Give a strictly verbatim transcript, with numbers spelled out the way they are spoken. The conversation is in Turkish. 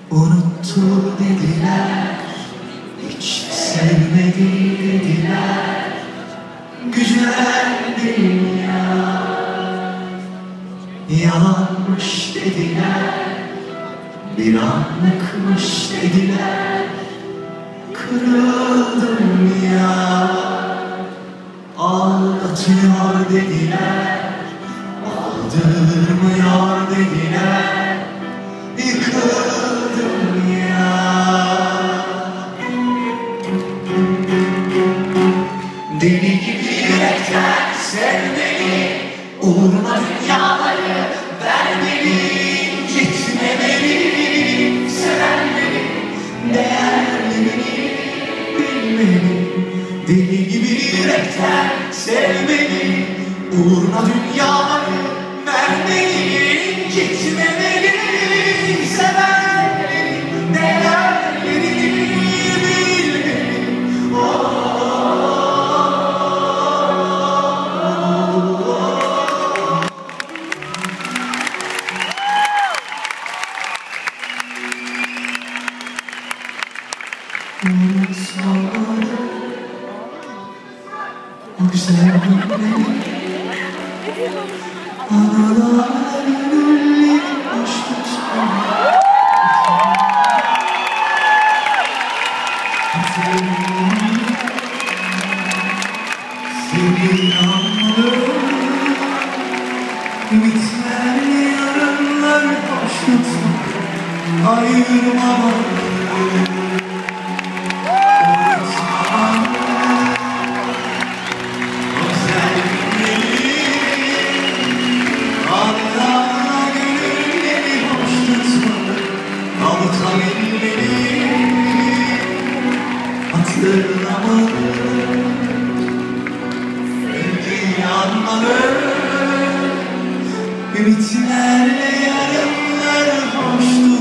Unuttu dediler, hiç sevmedi dediler. Güzel dünya yalanmış dediler, bir anlıkmış dediler. Kırıldım ya, aldatıyor dediler, aldırmıyor dediler. Yıkıldım ya. Deli gibi yürekten sevmeli, uğruna dünyaları vermeli, gitmemeli, sevenleri, değerlerini bilmeli. Deli gibi yürekten sevmeli, uğruna dünyaları vermeli, gitmemeli, sevenleri, değerlerini bilmeli. Oh. Unutmamalı o güzel günleri, anılar gönülleri boş tutma. Sevgili anılar, ümitler yarınlar boş tutma. Ayırmamalı. Hatırlamalı, sevdiğini anmalı, ümitlerle yarınlar hoştu.